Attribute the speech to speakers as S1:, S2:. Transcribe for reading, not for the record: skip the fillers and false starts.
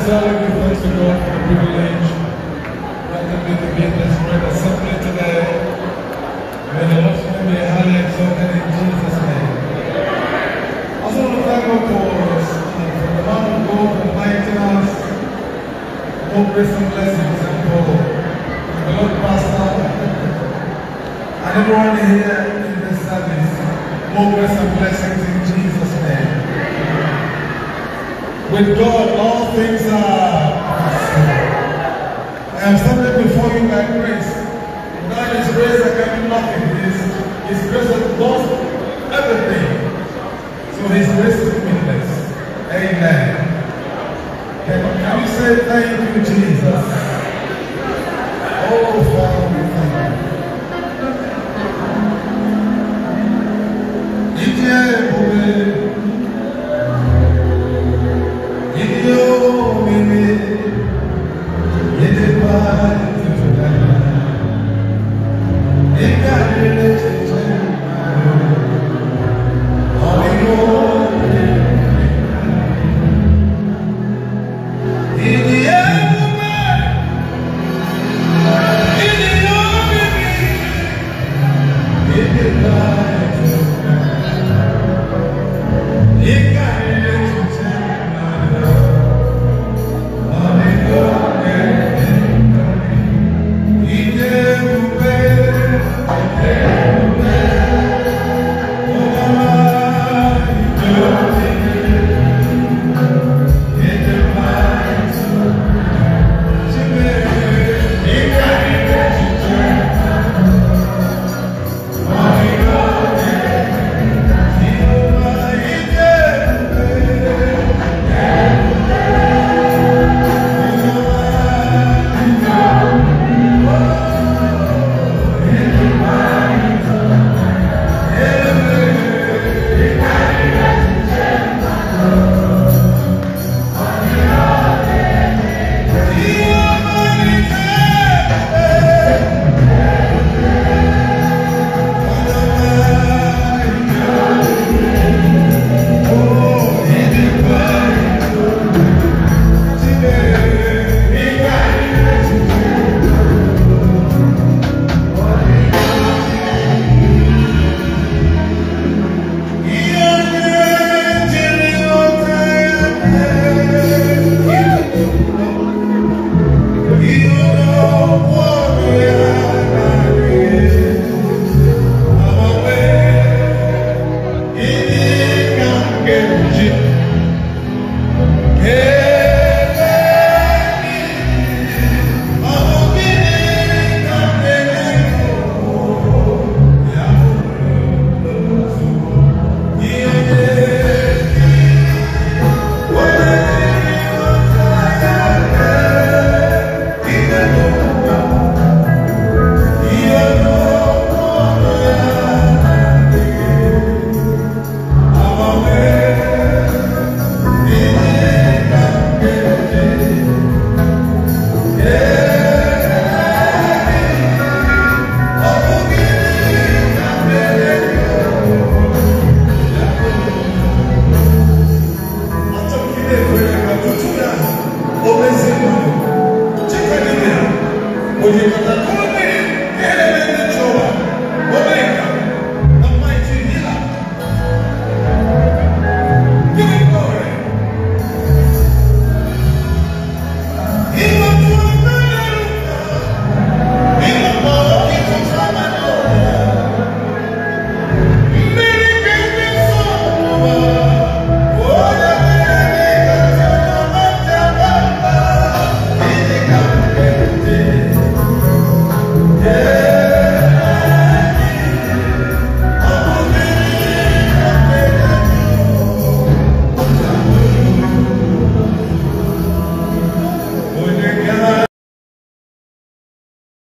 S1: sincerely give thanks to God for the privilege granted me to be in this great assembly today. May the Lord's name be highly exalted in Jesus' name. I also want to thank God for the man of God, for inviting us, more grace and blessings, and for the Lord Pastor and everyone here in this service. More grace and blessings in Jesus' name. With God, all things are possible. I am standing before you by grace. Without His grace, I can do nothing. His grace has done everything. So His grace is limitless. Amen. Can you say thank you, Jesus? Oh, Father.